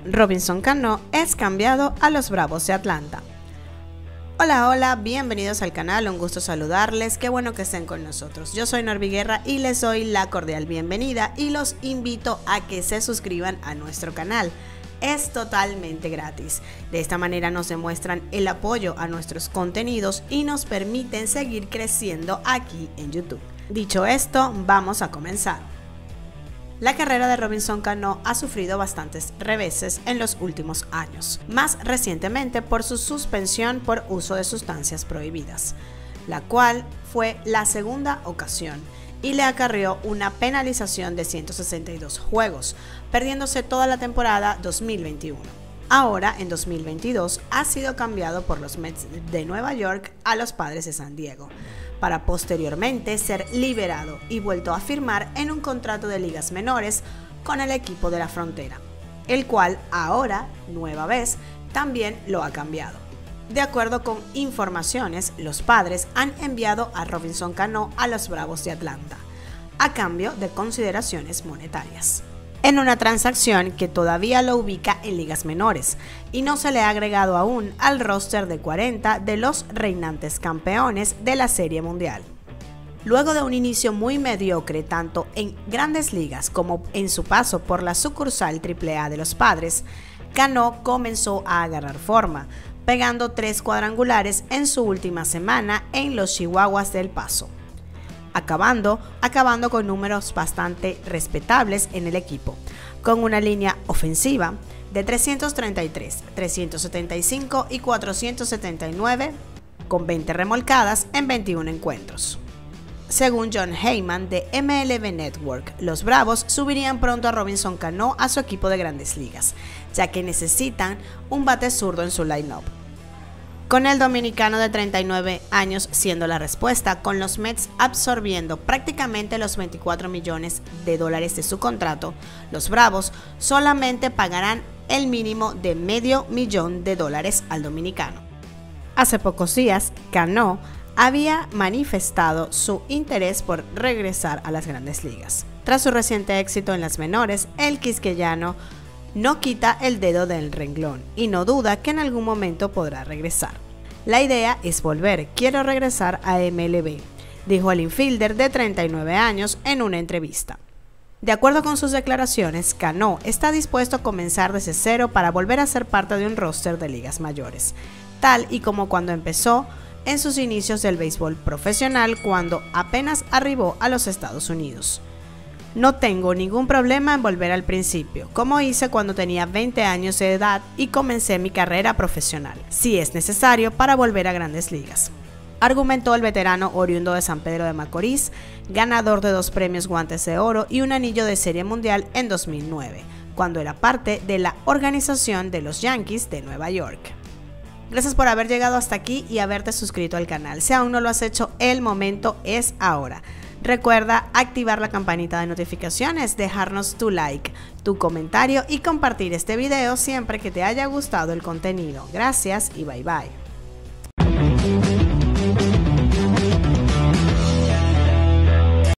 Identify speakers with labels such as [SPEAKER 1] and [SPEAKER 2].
[SPEAKER 1] Robinson Cano es cambiado a los Bravos de Atlanta. Hola, bienvenidos al canal, un gusto saludarles, qué bueno que estén con nosotros. Yo soy Norby Guerra y les doy la cordial bienvenida y los invito a que se suscriban a nuestro canal. Es totalmente gratis. De esta manera nos demuestran el apoyo a nuestros contenidos y nos permiten seguir creciendo aquí en YouTube. Dicho esto, vamos a comenzar. La carrera de Robinson Cano ha sufrido bastantes reveses en los últimos años, más recientemente por su suspensión por uso de sustancias prohibidas, la cual fue la segunda ocasión y le acarreó una penalización de 162 juegos, perdiéndose toda la temporada 2021. Ahora, en 2022, ha sido cambiado por los Mets de Nueva York a los Padres de San Diego, para posteriormente ser liberado y vuelto a firmar en un contrato de ligas menores con el equipo de la frontera, el cual ahora, nueva vez, también lo ha cambiado. De acuerdo con informaciones, los Padres han enviado a Robinson Cano a los Bravos de Atlanta, a cambio de consideraciones monetarias, en una transacción que todavía lo ubica en ligas menores y no se le ha agregado aún al roster de 40 de los reinantes campeones de la Serie Mundial. Luego de un inicio muy mediocre tanto en Grandes Ligas como en su paso por la sucursal AAA de los Padres, Cano comenzó a agarrar forma, pegando 3 cuadrangulares en su última semana en los Chihuahuas del Paso, acabando con números bastante respetables en el equipo, con una línea ofensiva de 333, 375 y 479, con 20 remolcadas en 21 encuentros. Según Jon Heyman de MLB Network, los Bravos subirían pronto a Robinson Cano a su equipo de Grandes Ligas, ya que necesitan un bate zurdo en su line-up. Con el dominicano de 39 años siendo la respuesta, con los Mets absorbiendo prácticamente los $24 millones de su contrato, los Bravos solamente pagarán el mínimo de $500,000 al dominicano. Hace pocos días, Cano había manifestado su interés por regresar a las Grandes Ligas. Tras su reciente éxito en las menores, el quisqueyano no quita el dedo del renglón y no duda que en algún momento podrá regresar. La idea es volver, quiero regresar a MLB, dijo el infielder de 39 años en una entrevista. De acuerdo con sus declaraciones, Cano está dispuesto a comenzar desde cero para volver a ser parte de un roster de ligas mayores, tal y como cuando empezó en sus inicios del béisbol profesional cuando apenas arribó a los Estados Unidos. No tengo ningún problema en volver al principio, como hice cuando tenía 20 años de edad y comencé mi carrera profesional, si es necesario para volver a Grandes Ligas, argumentó el veterano oriundo de San Pedro de Macorís, ganador de 2 premios Guantes de Oro y un anillo de Serie Mundial en 2009, cuando era parte de la organización de los Yankees de Nueva York. Gracias por haber llegado hasta aquí y haberte suscrito al canal. Si aún no lo has hecho, el momento es ahora. Recuerda activar la campanita de notificaciones, dejarnos tu like, tu comentario y compartir este video siempre que te haya gustado el contenido. Gracias y bye bye.